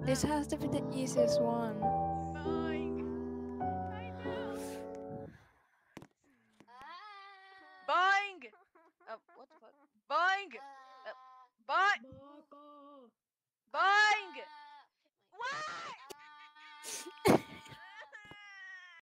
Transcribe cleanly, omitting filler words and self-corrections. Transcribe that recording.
This has to be the easiest one. Boing! I know! Boing! What the fuck? Boing! Boing!